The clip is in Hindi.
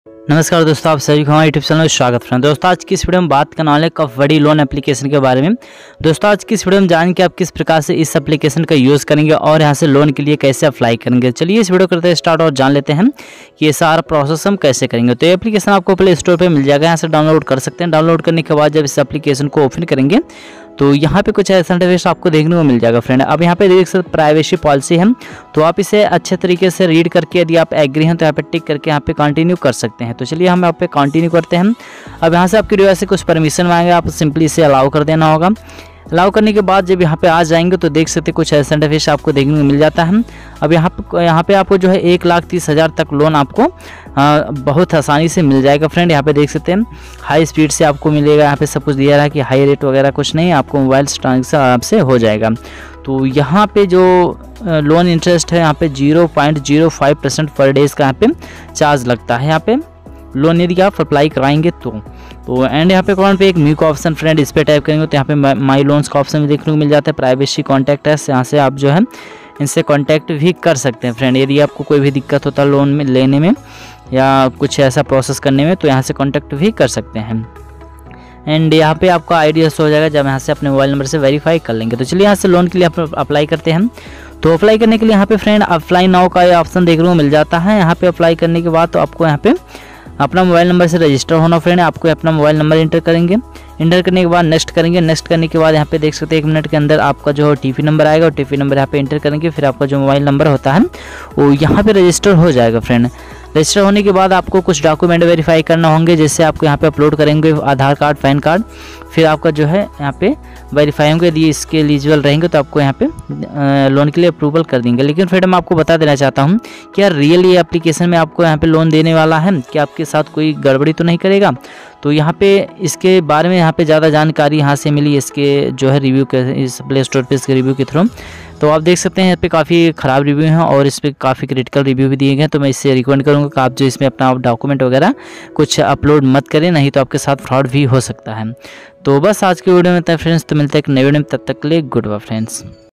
नमस्कार दोस्तों, आप सभी को हमारे यूट्यूब चैनल में स्वागत है। दोस्तों आज की इस वीडियो में बात करने वाले कफवड़ी लोन एप्लीकेशन के बारे में। दोस्तों आज की इस वीडियो में जान के आप किस प्रकार से इस एप्लीकेशन का यूज़ करेंगे और यहां से लोन के लिए कैसे अप्लाई करेंगे। चलिए इस वीडियो करते हैं स्टार्ट और जान लेते हैं कि ये सारा प्रोसेस हम कैसे करेंगे। तो ये एप्लीकेशन आपको प्ले स्टोर पर मिल जाएगा, यहाँ से डाउनलोड कर सकते हैं। डाउनलोड करने के बाद जब इस एप्लीकेशन को ओपन करेंगे तो यहाँ पे कुछ ऐसा इंटरफेस आपको देखने को मिल जाएगा फ्रेंड। अब यहाँ पे देख सकते प्राइवेसी पॉलिसी है, तो आप इसे अच्छे तरीके से रीड करके यदि आप एग्री हैं तो यहाँ पे टिक करके यहाँ पे कंटिन्यू कर सकते हैं। तो चलिए हम यहाँ पे कंटिन्यू करते हैं। अब यहाँ से आपकी डिवाइस से कुछ परमिशन मांगे, आप सिंपली इसे अलाउ कर देना होगा। अलाउ करने के बाद जब यहाँ पे आ जाएंगे तो देख सकते कुछ ऐसा इंटरफेस आपको देखने को मिल जाता है। अब यहाँ पे आपको जो है 1,30,000 तक लोन आपको बहुत आसानी से मिल जाएगा फ्रेंड। यहाँ पे देख सकते हैं हाई स्पीड से आपको मिलेगा। यहाँ पे सब कुछ दिया रहा है कि हाई रेट वगैरह कुछ नहीं, आपको मोबाइल से ट्रांजेक्शन आराम से हो जाएगा। तो यहाँ पे जो लोन इंटरेस्ट है यहाँ पे 0.05% पर डेज का यहाँ पे चार्ज लगता है यहाँ पे लोन यदि आप अप्लाई कराएंगे तो एंड यहाँ पे कॉर्नर पे एक म्यू का ऑप्शन फ्रेंड, इस पर टाइप करेंगे तो यहाँ पे माई लोन्स का ऑप्शन भी देखने को मिल जाता है। प्राइवेसी कॉन्टैक्ट है, यहाँ से आप जो है इनसे कॉन्टैक्ट भी कर सकते हैं फ्रेंड। यदि आपको कोई भी दिक्कत होता है लोन में लेने में या कुछ ऐसा प्रोसेस करने में तो यहाँ से कॉन्टैक्ट भी कर सकते हैं। एंड यहाँ पे आपका आईडी हो जाएगा जब यहाँ से अपने मोबाइल नंबर से वेरीफाई कर लेंगे। तो चलिए यहाँ से लोन के लिए अप्लाई करते हैं। तो अप्लाई करने के लिए यहाँ पे फ्रेंड अप्लाई नाउ का ऑप्शन देखने को मिल जाता है। यहाँ पे अप्लाई करने के बाद तो आपको यहाँ पे अपना मोबाइल नंबर से रजिस्टर होना फ्रेंड। आपको अपना मोबाइल नंबर इंटर करेंगे, इंटर करने के बाद नेक्स्ट करेंगे। नेक्स्ट करने के बाद यहाँ पे देख सकते हैं 1 मिनट के अंदर आपका जो टीपी नंबर आएगा और टीपी नंबर यहाँ पे इंटर करेंगे। फिर आपका जो मोबाइल नंबर होता है वो यहाँ पे रजिस्टर हो जाएगा फ्रेंड। रजिस्टर होने के बाद आपको कुछ डॉक्यूमेंट वेरीफाई करना होंगे, जैसे आपको यहाँ पे अपलोड करेंगे आधार कार्ड, पैन कार्ड। फिर आपका जो है यहाँ पे वेरीफाई होंगे, यदि इसके एलिजिबल रहेंगे तो आपको यहाँ पे लोन के लिए अप्रूवल कर देंगे। लेकिन फ्रेंड मैं आपको बता देना चाहता हूँ कि यार रियल ये एप्लीकेशन में आपको यहाँ पे लोन देने वाला है कि आपके साथ कोई गड़बड़ी तो नहीं करेगा। तो यहाँ पे इसके बारे में यहाँ पे ज़्यादा जानकारी यहाँ से मिली इसके जो है रिव्यू के, इस प्ले स्टोर पे इसके रिव्यू के थ्रू। तो आप देख सकते हैं यहाँ पे काफ़ी ख़राब रिव्यू हैं और इस पर काफ़ी क्रिटिकल रिव्यू भी दिए गए हैं। तो मैं इससे रिकमेंड करूँगा कि आप जो इसमें अपना डॉक्यूमेंट वगैरह कुछ अपलोड मत करें, नहीं तो आपके साथ फ्रॉड भी हो सकता है। तो बस आज की वीडियो में था फ्रेंड्स, तो मिलते हैं एक नए वीडियो में, तब तक के लिए गुड बाय फ्रेंड्स।